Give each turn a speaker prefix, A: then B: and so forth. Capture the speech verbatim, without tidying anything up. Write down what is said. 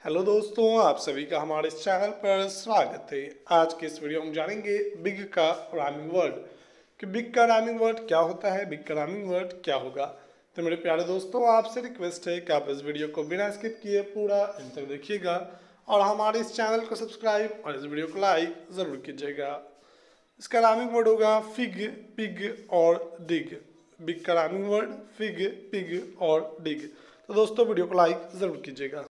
A: Hello दोस्तों, आप सभी का हमारे इस चैनल पर स्वागत है। आज के इस वीडियो में जानेंगे बिग का राइमिंग वर्ड कि बिग का राइमिंग वर्ड क्या होता है, बिग का राइमिंग वर्ड क्या होगा। तो मेरे प्यारे दोस्तों, आपसे रिक्वेस्ट है कि आप इस वीडियो को बिना स्किप किए पूरा अंत तक देखिएगा और हमारे इस चैनल को सब्सक्राइब और इस वीडियो को लाइक ज़रूर कीजिएगा। इसका राइमिंग वर्ड होगा फिग, पिग और डिग। बिग का राइमिंग वर्ड फिग, पिग और डिग। तो दोस्तों वीडियो को लाइक ज़रूर कीजिएगा।